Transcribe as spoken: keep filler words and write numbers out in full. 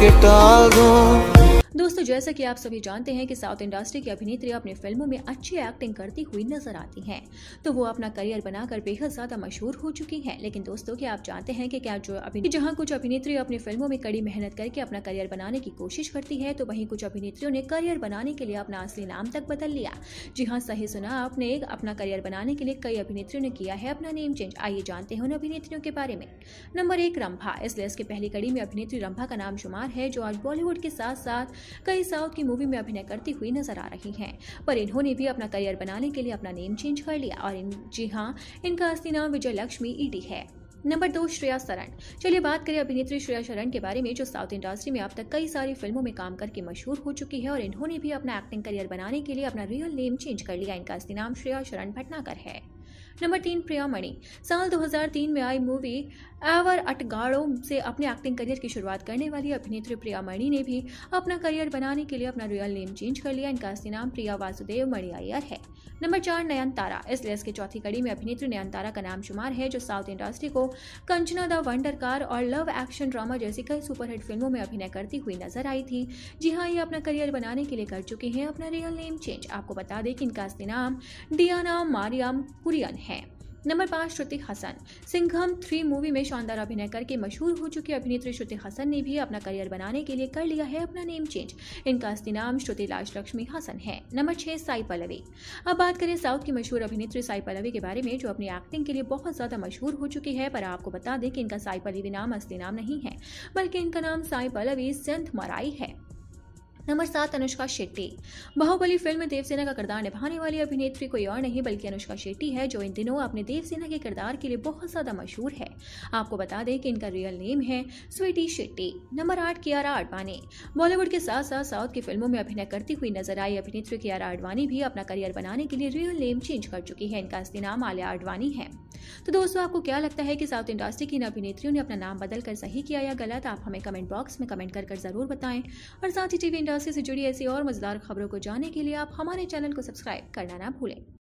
टाल दूं। दोस्तों, जैसा कि आप सभी जानते हैं कि साउथ इंडस्ट्री की अभिनेत्री अपनी फिल्मों में अच्छी एक्टिंग करती हुई नजर आती हैं, तो वो अपना करियर बनाकर बेहद ज्यादा मशहूर हो चुकी हैं। लेकिन दोस्तों, क्या आप जानते हैं कि क्या जो अभिनेत्री जहां कुछ अभिनेत्री अपनी फिल्मों में कड़ी मेहनत करके अपना करियर बनाने की कोशिश करती है, तो वहीं कुछ अभिनेत्रियों ने करियर बनाने के लिए अपना असली नाम तक बदल लिया। जी हाँ, सही सुना आपने, अपना करियर बनाने के लिए कई अभिनेत्रियों ने किया है अपना नेम चेंज। आइए जानते हैं उन अभिनेत्रियों के बारे में। नंबर एक, रंभा। इस लिस्ट की पहली कड़ी में अभिनेत्री रंभा का नाम शुमार है, जो आज बॉलीवुड के साथ साथ कई साउथ की मूवी में अभिनय करती हुई नजर आ रही हैं। पर इन्होंने भी अपना करियर बनाने के लिए अपना नेम चेंज कर लिया और इन जी हाँ, इनका असली नाम विजय लक्ष्मी ईडी है। नंबर दो, श्रेया सरन। चलिए बात करें अभिनेत्री श्रेया सरन के बारे में, जो साउथ इंडस्ट्री में अब तक कई सारी फिल्मों में काम करके मशहूर हो चुकी है और इन्होंने भी अपना एक्टिंग करियर बनाने के लिए अपना रियल नेम चेंज कर लिया। इनका असली नाम श्रेया शरण भटनागर है। नंबर तीन, प्रिया मणि। साल दो हज़ार तीन में आई मूवी एवर अटगाड़ो से अपने एक्टिंग करियर की शुरुआत करने वाली अभिनेत्री प्रिया मणि ने भी अपना करियर बनाने के लिए अपना रियल नेम चेंज कर लिया। इनका असली नाम प्रिया वासुदेव मणि अय्यर है। नंबर चार, नयनतारा। इस लिस्ट की चौथी कड़ी में अभिनेत्री नयनतारा का नाम शुमार है, जो साउथ इंडस्ट्री को कंचना द वंडर कार और लव एक्शन ड्रामा जैसी कई सुपरहिट फिल्मों में अभिनय करती हुई नजर आई थी। जी हाँ, ये अपना करियर बनाने के लिए कर चुकी हैं अपना रियल नेम चेंज। आपको बता दें कि इनका असली नाम डियाना मारियम कुरियन है। नंबर पाँच, श्रुति हसन। सिंघम थ्री मूवी में शानदार अभिनय करके मशहूर हो चुकी अभिनेत्री श्रुति हसन ने भी अपना करियर बनाने के लिए कर लिया है अपना नेम चेंज। इनका असली नाम श्रुति राज लक्ष्मी हसन है। नंबर छह, साई पल्लवी। अब बात करें साउथ की मशहूर अभिनेत्री साई पल्लवी के बारे में, जो अपनी एक्टिंग के लिए बहुत ज्यादा मशहूर हो चुकी है। पर आपको बता दें कि इनका साई पल्लवी नाम असली नाम नहीं है, बल्कि इनका नाम साई पल्लवी सेंथ मराई है। नंबर सात, अनुष्का शेट्टी। बाहुबली फिल्म में देवसेना का किरदार निभाने वाली अभिनेत्री कोई और नहीं बल्कि अनुष्का शेट्टी है, जो इन दिनों अपने देवसेना के किरदार के लिए बहुत ज्यादा मशहूर है। आपको बता दें कि इनका रियल नेम है स्वीटी शेट्टी। नंबर आठ, कियारा आडवाणी। बॉलीवुड के साथ साथ साउथ की फिल्मों में अभिनय करती हुई नजर आई अभिनेत्री कियारा आडवाणी भी अपना करियर बनाने के लिए रियल नेम चेंज कर चुकी है। इनका असली नाम आलिया आडवाणी है। तो दोस्तों, आपको क्या लगता है कि साउथ इंडस्ट्री की इन अभिनेत्रियों ने अपना नाम बदलकर सही किया या गलत? आप हमें कमेंट बॉक्स में कमेंट कर जरूर बताएं। और साथ ही टीवी इंडस्ट्री से जुड़ी ऐसी और मजेदार खबरों को जानने के लिए आप हमारे चैनल को सब्सक्राइब करना ना भूलें।